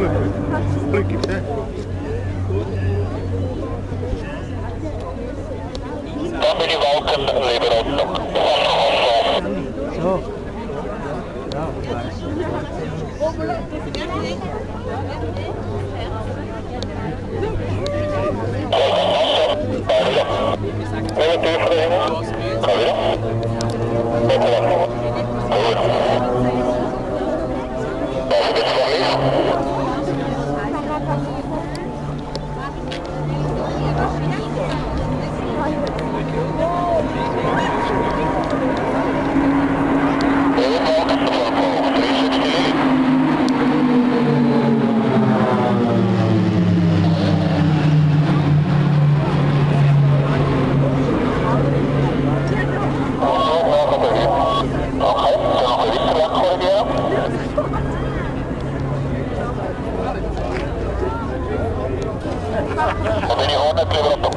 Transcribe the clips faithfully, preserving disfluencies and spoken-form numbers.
Glück gibt's, ne? Dann bin ich Walken, lieber Otto. So. Ja, weiß. Neem het voor de hemel. Ga weer. Wat er dan? Goed. Als ik het verlies. Dan ben je gewoon net weer op.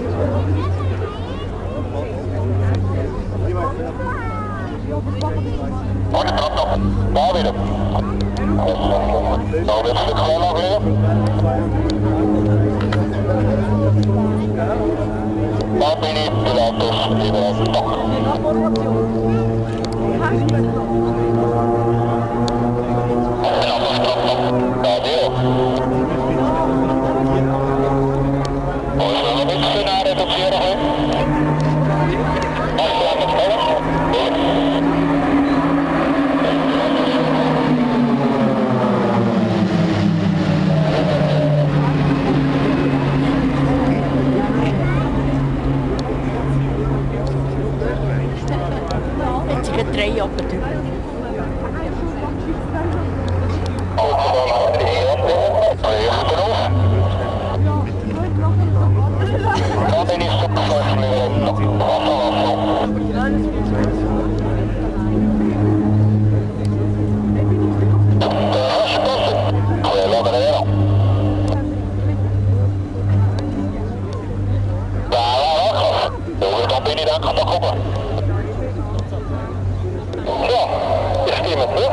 Oh, die trap nog. Daar weer op. Nou, dit stuk gewoon nog weer. Dan ben je de auto's weer op. En anders trap nog. Daar weer op. Oh, zullen we niet veel naar het hier nog in? Als we aan het spelen? Het is getreden op het duur. Dan ben je stuk voor meer op. Ja, is iemand terug?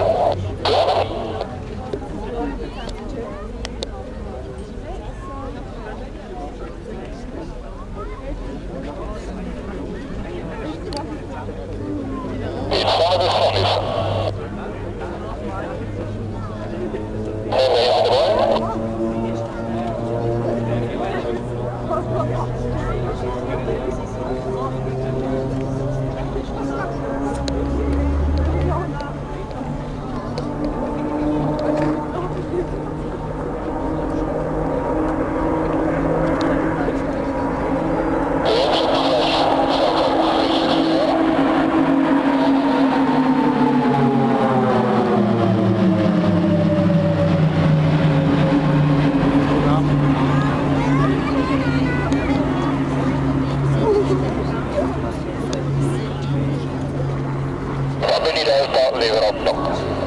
Iets van het is van is. En ben je aan de boord? Dan ben je de hele liever op nog.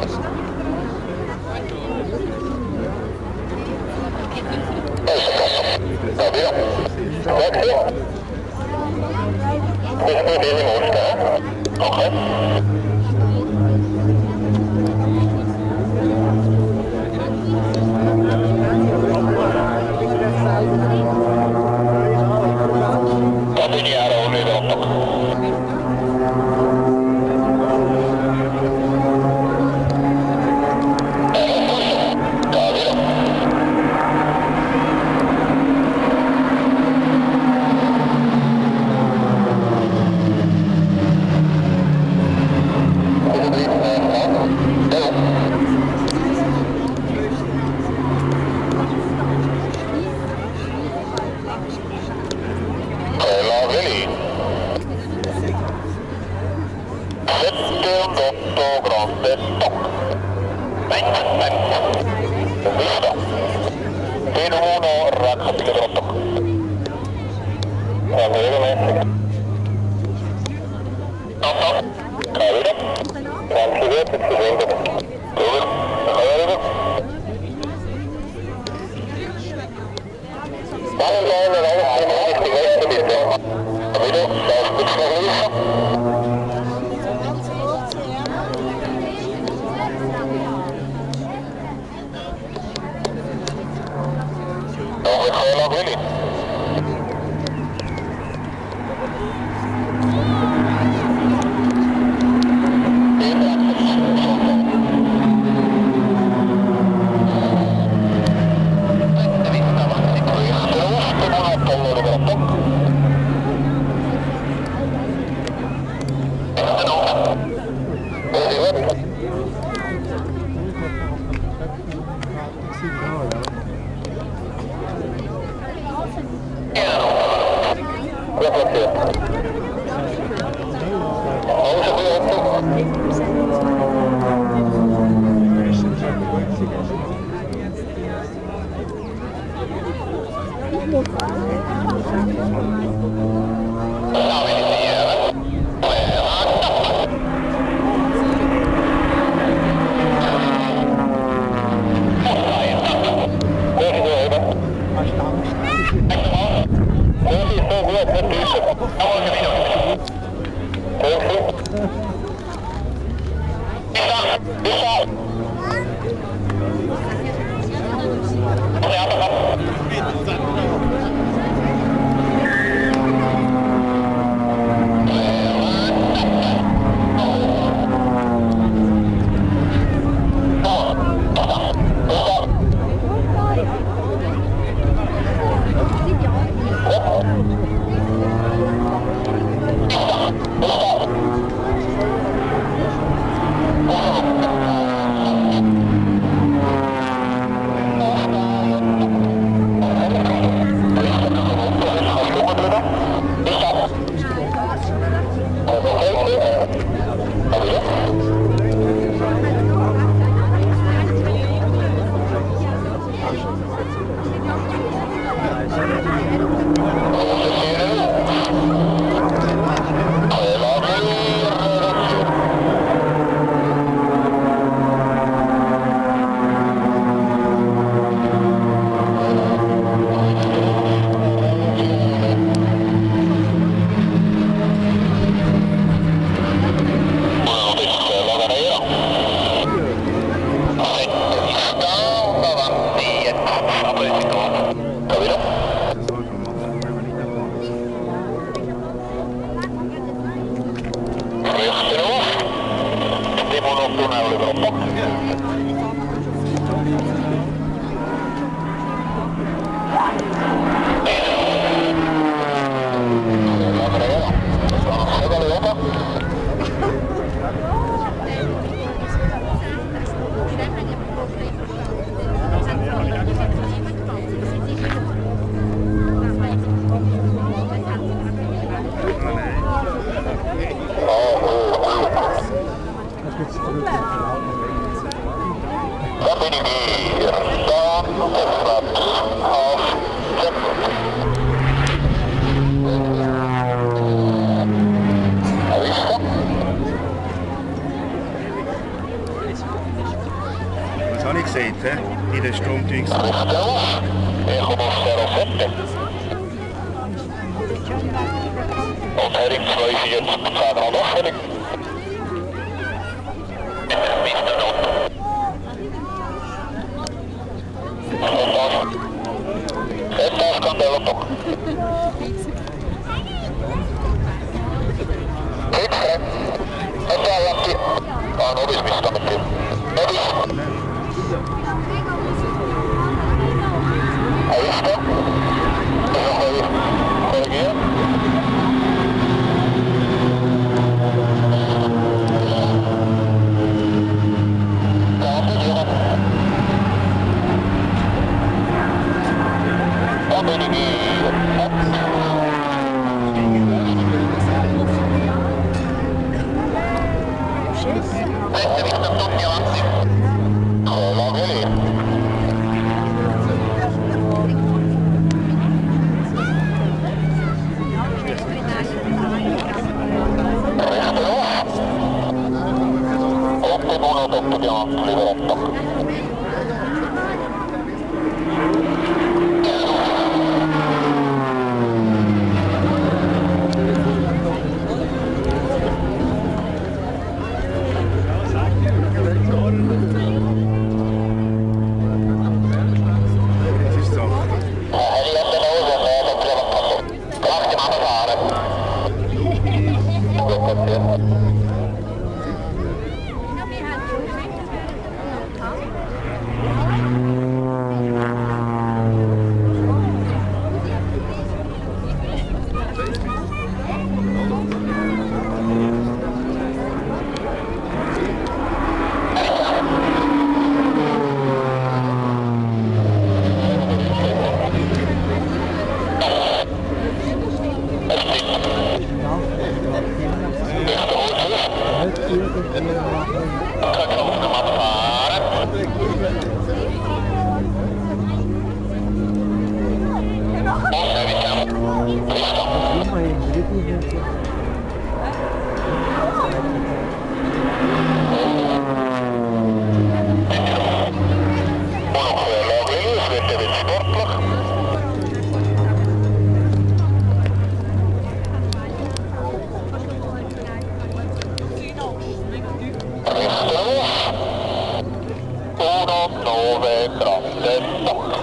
Deze kast. Nou weer. Wat weer? Dit is niet in moest, hè? Oké. Dan ben je er ook liever op nog. Grande toc. Venti, venti. Visto. Pieno uno, raccatti che troppo. Va bene. No, no. Cavolo. Quanto vedete, si vende. Dove? Cavolo. Dai, dai, dai, dai, dai, dai, dai, dai, dai. Capito? Dai, spicciolo. Vorlag Willi. Das habe ich gesehen, he? In der Stromdings. Ich komme auf zero sette. Und Herring zweiundvierzig, zehn Uhr noch. Mister Not. Etas Candelo toch. Kijk, hè. En daar laat hij. Ah, nog eens misgaan met hem. Nog eens. Hij is er. En nog even. Corrigeren. Hello. nove grande stopp.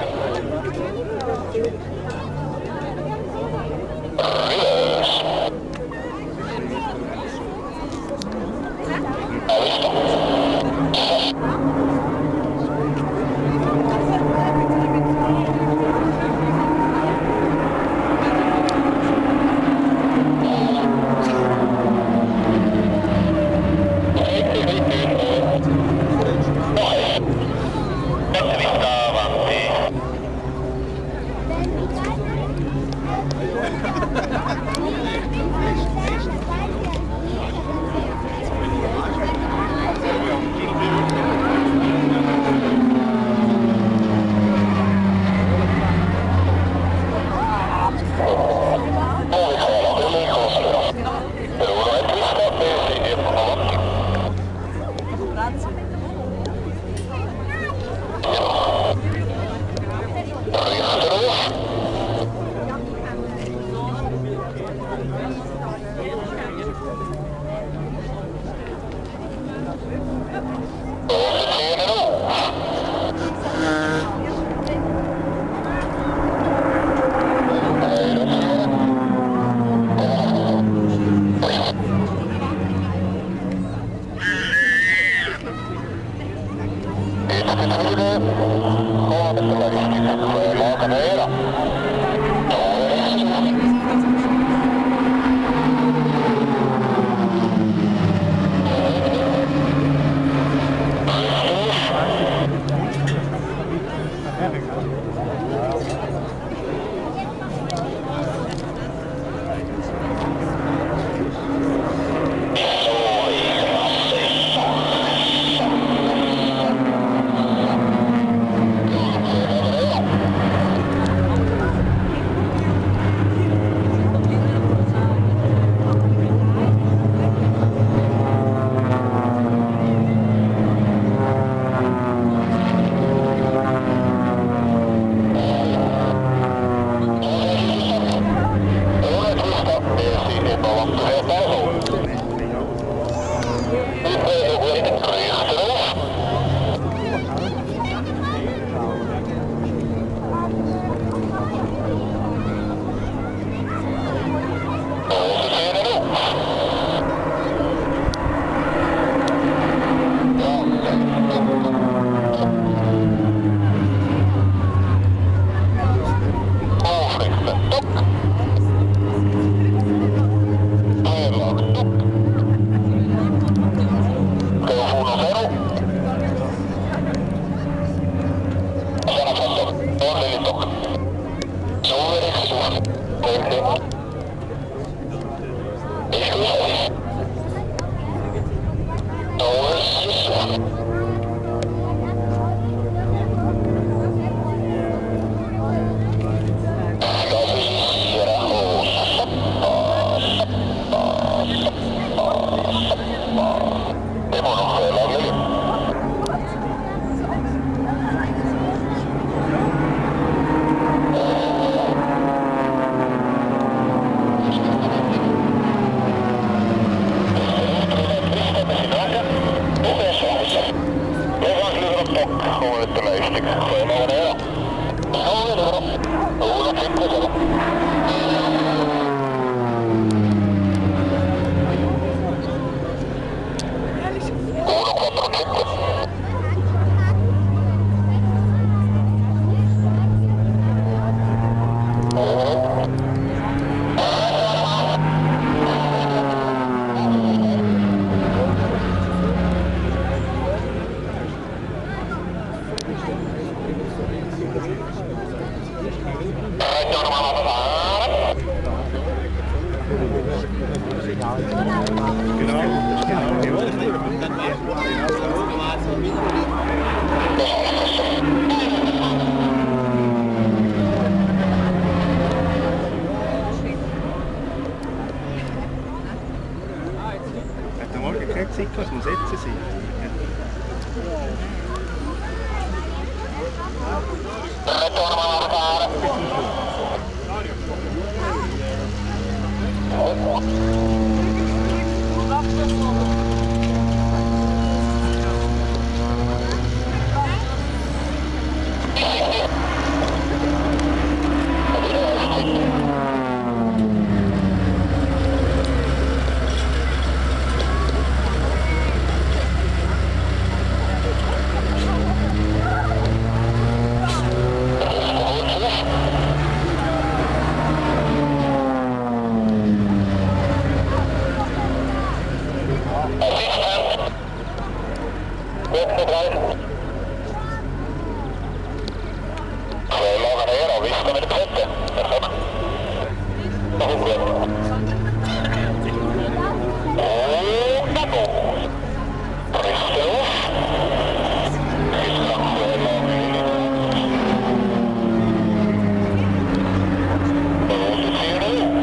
Reverse. Avvisto. Cykel zum Setzen sein. Bravo Vista mit dem Fette. Perfekt. Noch gut. Und dann los. Brüste auf. Ist nach der Lage. Und vier auf.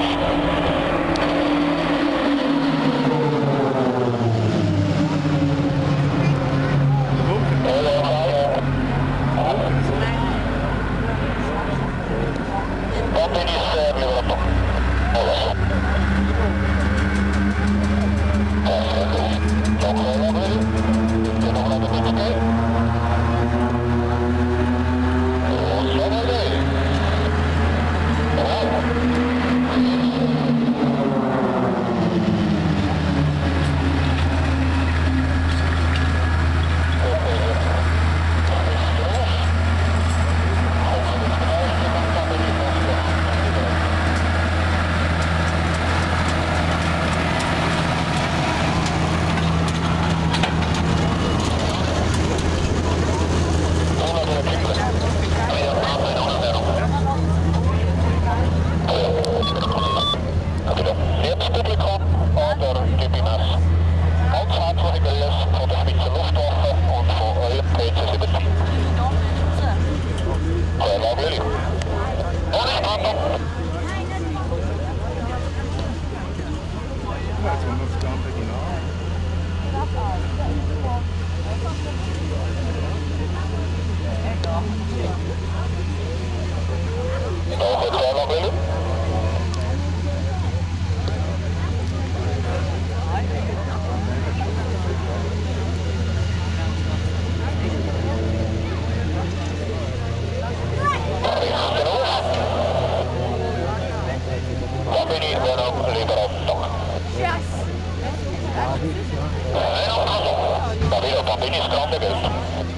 Davvero, bambini scrande